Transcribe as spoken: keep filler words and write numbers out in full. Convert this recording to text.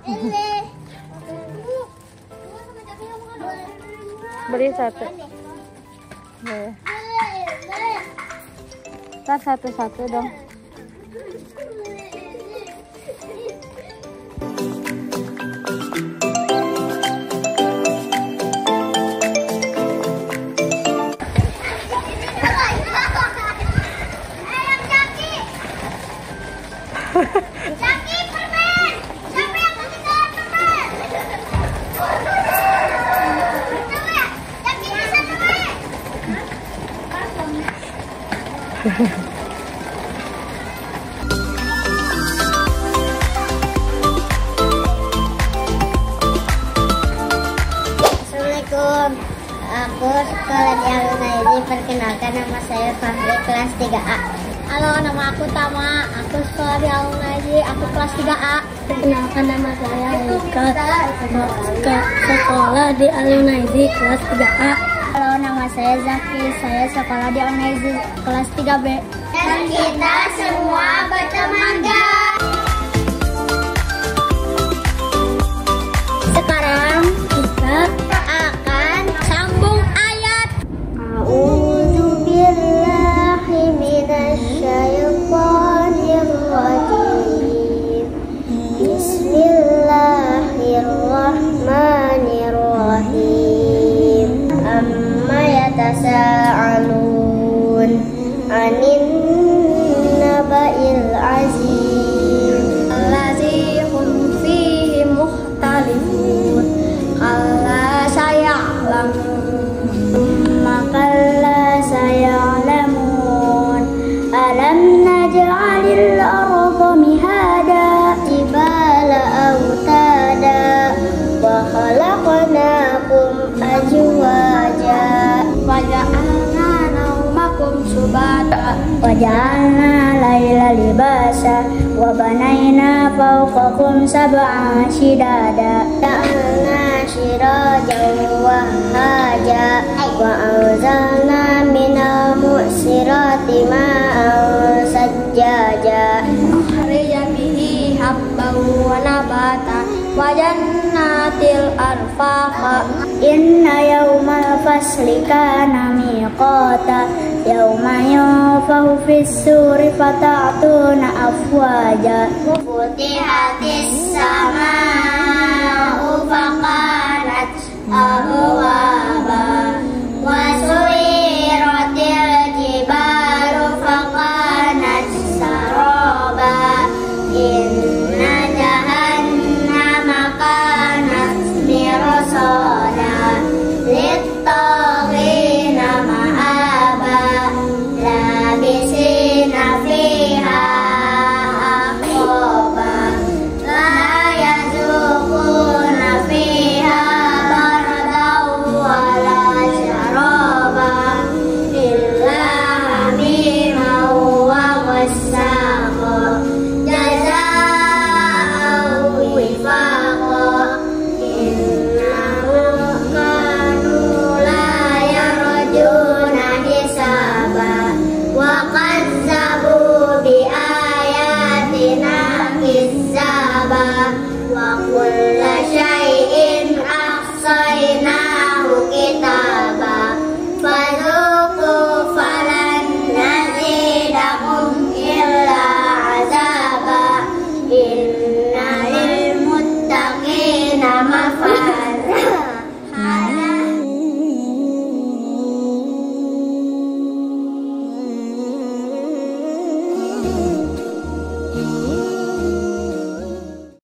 Beli satu. Boleh. Ntar satu-satu dong. Jaki permen. Siapa yang kasih tahu permen? Coba, Jaki bisa permen. Assalamualaikum. Aku sekolah di Alun-Nairi. Perkenalkan, nama saya Fahri, kelas tiga A. Halo, nama aku Tama. Aku sekolah di Alun-Nairi. Aku kelas tiga A. Perkenalkan, nama saya Eka. Sekolah di Alun-Nairi kelas tiga A. Halo, nama saya Zaki. Saya sekolah di Alun-Nairi kelas tiga B. Dan kita semua berteman. Sekarang kita akan sambung ayat. A'udzubillahi minasyaitonir rajim. Bismillahirrahmanirrahim. Amma yatasa'alun 'anin naba'il 'azim allazi hum fihi mukhtalifun. Kalla saya'lamun, kalla saya'lamun. Alam naj'alil arda mihada, jibala autada, wa khalaqnakum azwaja, wa ja'alna naumakum subata, wa ja'alna laila libasa, wa banayna fawqakum sab'an shidada, ja'alna sirajan wahaja, wa anzalna minal mu'sirati ma'an sajjaja, akhrija bihi habban wa nabata, wa jannatil arfaqa. Inna yawmal fasli kana miqata, yawma yunfahu fis suri fata'tuna afwaja, futihatis sama